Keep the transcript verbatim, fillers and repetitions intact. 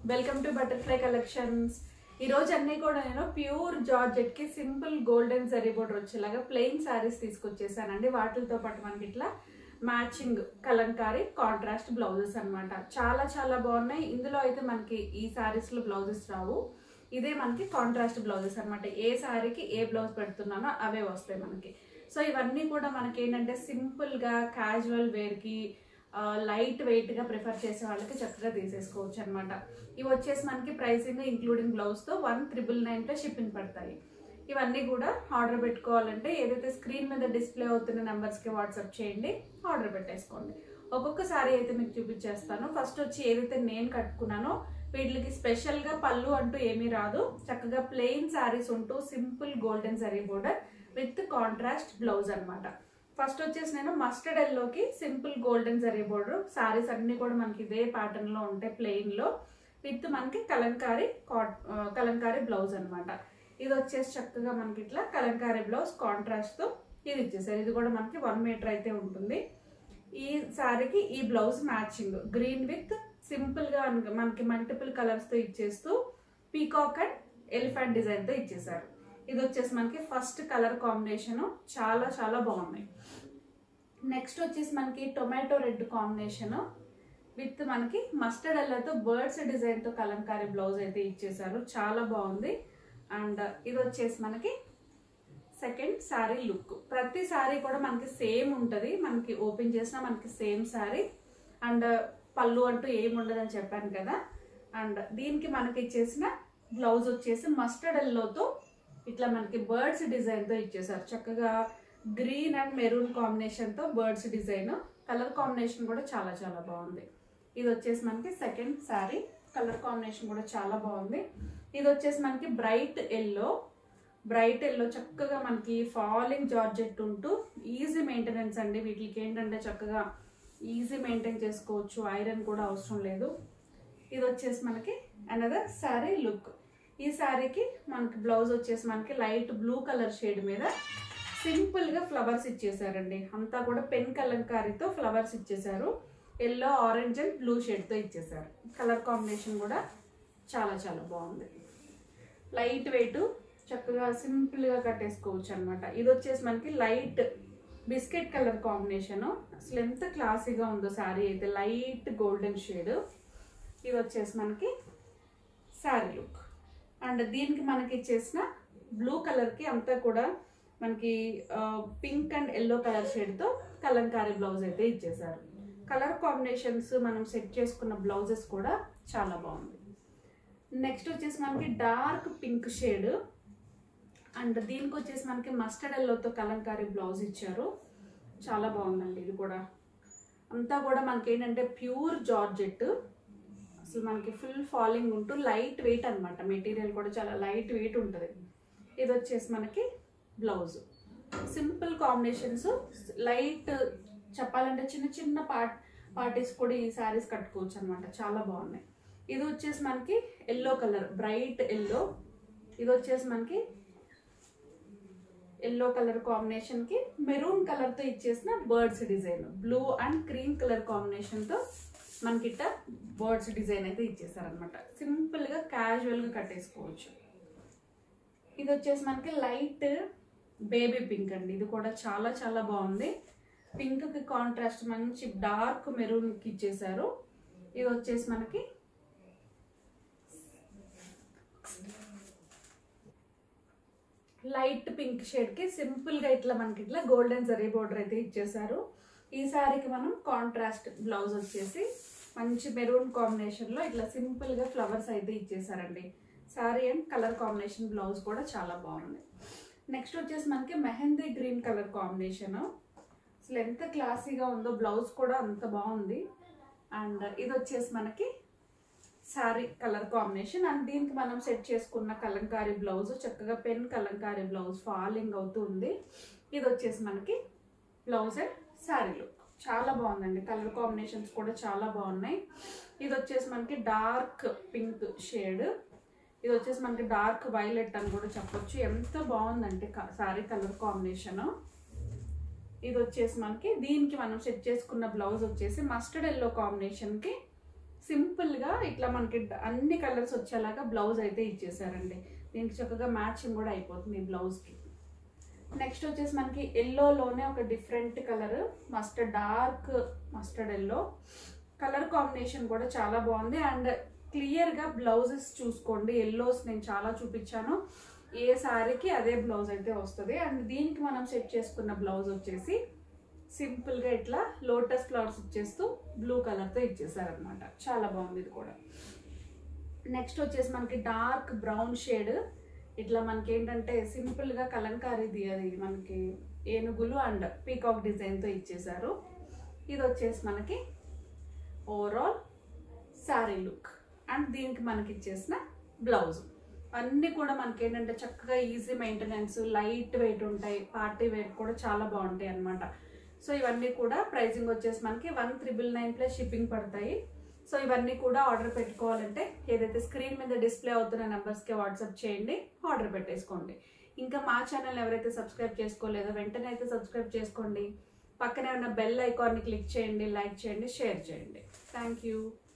Welcome to butterfly collections. ఈ రోజు అన్ని కూడా నేను ప్యూర్ జార్జెట్ కి సింపుల్ గోల్డెన్ జరీ బోర్డర్ వచ్చేలాగా ప్లెయిన్ శారీస్ తీసుకొచ్చేసానండి. వాటితో పాటు మనకి ఇట్లా మ్యాచింగ్ కలంకారీ కాంట్రాస్ట్ బ్లౌజెస్ అన్నమాట. చాలా చాలా బాగున్నాయి. ఇందులో అయితే మనకి ఈ శారీస్ లో బ్లౌజెస్ రావు, ఇదే మనకి కాంట్రాస్ట్ బ్లౌజెస్ అన్నమాట. ఏ శారీకి ఏ బ్లౌజ్ పెడుతున్నానో అవే వస్తాయి మనకి. సో ఇవన్నీ కూడా మనకి ఏంటంటే సింపుల్ గా క్యాజువల్ వేర్ కి లైట్ వెయిట్ గా ప్రిఫర్ చేసే వాళ్ళకి చక్కగా తీసేసుకోవచ్చు అనమాట. ఇవి వచ్చేసి మనకి ప్రైసింగ్ ఇంక్లూడింగ్ బ్లౌజ్ తో వన్ త్రిబుల్ నైన్ లో షిప్పింగ్ పడతాయి. ఇవన్నీ కూడా ఆర్డర్ పెట్టుకోవాలంటే ఏదైతే స్క్రీన్ మీద డిస్ప్లే అవుతున్న నెంబర్స్ కి వాట్సాప్ చేయండి, ఆర్డర్ పెట్టేసుకోండి. ఒక్కొక్క సారీ అయితే మీకు చూపించేస్తాను. ఫస్ట్ వచ్చి ఏదైతే నేను కట్టుకున్నానో వీటికి స్పెషల్ గా పళ్ళు అంటూ ఏమీ రాదు, చక్కగా ప్లెయిన్ శారీస్ ఉంటూ simple golden zari border with contrast blouse అనమాట. ఫస్ట్ వచ్చేసి నేను మస్టర్డ్ ఎల్లోకి simple golden zari border sarees అన్ని కూడా మనకి ఇదే ప్యాటర్న్ లో ఉంటాయి, ప్లెయిన్ లో విత్ మనకి కలంకారీ కలంకారీ బ్లౌజ్ అనమాట. ఇది వచ్చేసి చక్కగా మనకి ఇట్లా కలంకారీ బ్లౌజ్ కాంట్రాస్ట్ తో ఇది ఇచ్చేసారు. ఇది కూడా మనకి వన్ మీటర్ అయితే ఉంటుంది. ఈ శారీకి ఈ blouse matching green with simple గా మనకి మల్టిపుల్ కలర్స్ తో ఇచ్చేస్తూ పీకాక్ అండ్ ఎలిఫెంట్ డిజైన్ తో ఇచ్చేసారు. ఇది వచ్చేసి మనకి ఫస్ట్ కలర్ కాంబినేషన్ చాలా చాలా బాగున్నాయి. నెక్స్ట్ వచ్చేసి మనకి టొమాటో రెడ్ కాంబినేషన్ విత్ మనకి మస్టర్డ్ ఎల్లోతో బర్డ్స్ డిజైన్ తో కలంకారీ బ్లౌజ్ అయితే ఇచ్చేసారు, చాలా బాగుంది. అండ్ ఇది వచ్చేసి మనకి సెకండ్ శారీ లుక్. ప్రతి శారీ కూడా మనకి సేమ్ ఉంటుంది, మనకి ఓపెన్ చేసినా మనకి సేమ్ శారీ. అండ్ పళ్ళు అంటూ ఏమి ఉండదు అని చెప్పాను కదా. అండ్ దీనికి మనకి ఇచ్చేసిన బ్లౌజ్ వచ్చేసి మస్టర్డ్ ఎల్లోతో ఇట్లా మనకి బర్డ్స్ డిజైన్ తో ఇచ్చేసారు. చక్కగా గ్రీన్ అండ్ మెరూన్ కాంబినేషన్ తో బర్డ్స్ డిజైన్, కలర్ కాంబినేషన్ కూడా చాలా చాలా బాగుంది. ఇది వచ్చేసి మనకి సెకండ్ శారీ, కలర్ కాంబినేషన్ కూడా చాలా బాగుంది. ఇది వచ్చేసి మనకి బ్రైట్ ఎల్లో, బ్రైట్ ఎల్లో చక్కగా మనకి ఫాలింగ్ జార్జెట్ ఉంటూ ఈజీ మెయింటెనెన్స్ అండి. వీటికి ఏంటంటే చక్కగా ఈజీ మెయింటైన్ చేసుకోవచ్చు, ఐరన్ కూడా అవసరం లేదు. ఇది వచ్చేసి మనకి అనదర్ శారీ లుక్. ఈ శారీకి మనకి బ్లౌజ్ వచ్చేసి మనకి లైట్ బ్లూ కలర్ షేడ్ మీద సింపుల్ గా ఫ్లవర్స్ ఇచ్చేసారండి. అంతా కూడా పెన్ కలంకారీతో ఫ్లవర్స్ ఇచ్చేసారు. Yellow orange and blue shade తో ఇచ్చేసారు. కలర్ కాంబినేషన్ కూడా చాలా చాలా బాగుంది. లైట్ వెయిట్ చక్కగా సింపుల్ గా కట్టేసుకోవచ్చు అనమాట. ఇది వచ్చేసి మనకి లైట్ బిస్కెట్ కలర్ కాంబినేషన్. అసలు ఎంత క్లాసీగా ఉందో శారీ అయితే, లైట్ గోల్డెన్ షేడ్. ఇది వచ్చేసి మనకి శారీ లుక్. అండ్ దీనికి మనకి ఇచ్చేసిన బ్లూ కలర్ కి అంతా కూడా మనకి pink and yellow colour shade తో కలంకారీ బ్లౌజ్ అయితే ఇచ్చేసారు. కలర్ కాంబినేషన్స్ మనం సెట్ చేసుకున్న బ్లౌజెస్ కూడా చాలా బాగుంది. నెక్స్ట్ వచ్చేసి మనకి డార్క్ పింక్ షేడ్ అండ్ దీనికి వచ్చేసి మనకి మస్టర్డ్ ఎల్లోతో కలంకారీ బ్లౌజ్ ఇచ్చారు, చాలా బాగుందండి. ఇది కూడా అంతా కూడా మనకి ఏంటంటే ప్యూర్ జార్జెట్, అసలు మనకి ఫుల్ ఫాలింగ్ ఉంటూ లైట్ వెయిట్ అనమాట. మెటీరియల్ కూడా చాలా లైట్ వెయిట్ ఉంటుంది. ఇది వచ్చేసి మనకి బ్లౌజ్. సింపుల్ కాంబినేషన్స్, లైట్ చెప్పాలంటే చిన్న చిన్న పార్ట్ పార్టీస్ కూడా ఈ శారీస్ కట్టుకోవచ్చు అనమాట, చాలా బాగున్నాయి. ఇది వచ్చేసి మనకి ఎల్లో కలర్, బ్రైట్ ఎల్లో. ఇది వచ్చేసి మనకి ఎల్లో కలర్ కాంబినేషన్ కి మెరూన్ కలర్ తో ఇచ్చేసిన birds design, blue and cream colour combination తో మనకి ఇట్ట బర్డ్స్ డిజైన్ అయితే ఇచ్చేసారనమాట. సింపుల్ గా క్యాజువల్ గా కట్టేసుకోవచ్చు. ఇది వచ్చేసి మనకి లైట్ బేబీ పింక్ అండి. ఇది కూడా చాలా చాలా బాగుంది. పింక్ కి కాంట్రాస్ట్ మంచి డార్క్ మెరూన్ కి ఇచ్చేసారు. ఇది వచ్చేసి మనకి లైట్ పింక్ షేడ్ కి సింపుల్ గా ఇట్లా మనకి ఇట్లా గోల్డెన్ జరీ బోర్డర్ అయితే ఇచ్చేసారు. ఈ శారీకి మనం కాంట్రాస్ట్ బ్లౌజ్ వచ్చేసి మంచి మెరూన్ కాంబినేషన్ లో ఇట్లా సింపుల్ గా ఫ్లవర్స్ అయితే ఇచ్చేసారండి. Saree and colour combination blouse కూడా చాలా బాగుంది. నెక్స్ట్ వచ్చేసి మనకి మెహందీ గ్రీన్ కలర్ కాంబినేషన్, అసలు ఎంత క్లాసీగా ఉందో, బ్లౌజ్ కూడా అంత బాగుంది. అండ్ ఇది వచ్చేసి మనకి శారీ కలర్ కాంబినేషన్ అండ్ దీనికి మనం సెట్ చేసుకున్న కలంకారీ బ్లౌజ్, చక్కగా పెన్ కలంకారీ బ్లౌజ్ ఫాలింగ్ అవుతూ ఉంది. ఇది వచ్చేసి మనకి బ్లౌజ్ అండ్ శారీ లుక్ చాలా బాగుందండి. కలర్ కాంబినేషన్స్ కూడా చాలా బాగున్నాయి. ఇది వచ్చేసి మనకి డార్క్ పింక్ షేడ్, ఇది వచ్చేసి మనకి డార్క్ వైలెట్ అని కూడా చెప్పొచ్చు. ఎంత బాగుందంటే శారీ కలర్ కాంబినేషన్. ఇది వచ్చేసి మనకి దీనికి మనం సెట్ చేసుకున్న బ్లౌజ్ వచ్చేసి మస్టర్డ్ ఎల్లో కాంబినేషన్ కి సింపుల్గా ఇట్లా మనకి అన్ని కలర్స్ వచ్చేలాగా బ్లౌజ్ అయితే ఇచ్చేసారండి. దీనికి చక్కగా మ్యాచింగ్ కూడా అయిపోతుంది బ్లౌజ్కి. నెక్స్ట్ వచ్చేసి మనకి ఎల్లోలోనే ఒక different colour, mustard, dark mustard yellow colour combination కూడా చాలా బాగుంది. అండ్ క్లియర్గా బ్లౌజెస్ చూసుకోండి, ఎల్లోస్ నేను చాలా చూపించాను, ఏ శారీకి అదే బ్లౌజ్ అయితే వస్తుంది. అండ్ దీనికి మనం సెట్ చేసుకున్న బ్లౌజ్ వచ్చేసి సింపుల్గా ఇట్లా లోటస్ ఫ్లవర్స్ ఇచ్చేస్తూ బ్లూ కలర్తో ఇచ్చేసారనమాట. చాలా బాగుంది ఇది కూడా. నెక్స్ట్ వచ్చేసి మనకి డార్క్ బ్రౌన్ షేడ్, ఇట్లా మనకి ఏంటంటే సింపుల్గా కలంకారీది అది మనకి ఏనుగులు అండ్ పీకాక్ డిజైన్తో ఇచ్చేసారు. ఇది వచ్చేసి మనకి ఓవరాల్ శారీ లుక్. అండ్ దీనికి మనకి ఇచ్చేసిన బ్లౌజ్ అన్నీ కూడా మనకి ఏంటంటే చక్కగా ఈజీ మెయింటెనెన్స్, లైట్ వెయిట్ ఉంటాయి, పార్టీ వేర్ కూడా చాలా బాగుంటాయి అనమాట. సో ఇవన్నీ కూడా ప్రైజింగ్ వచ్చేసి మనకి one triple nine plus shipping పడతాయి. సో ఇవన్నీ కూడా ఆర్డర్ పెట్టుకోవాలంటే ఏదైతే స్క్రీన్ మీద డిస్ప్లే అవుతున్న నెంబర్స్కి వాట్సాప్ చేయండి, ఆర్డర్ పెట్టేసుకోండి. ఇంకా మా ఛానల్ ఎవరైతే సబ్స్క్రైబ్ చేసుకోలేదో వెంటనే అయితే సబ్స్క్రైబ్ చేసుకోండి. పక్కనే ఉన్న బెల్ ఐకాన్ని క్లిక్ చేయండి, లైక్ చేయండి, షేర్ చేయండి. Thank you.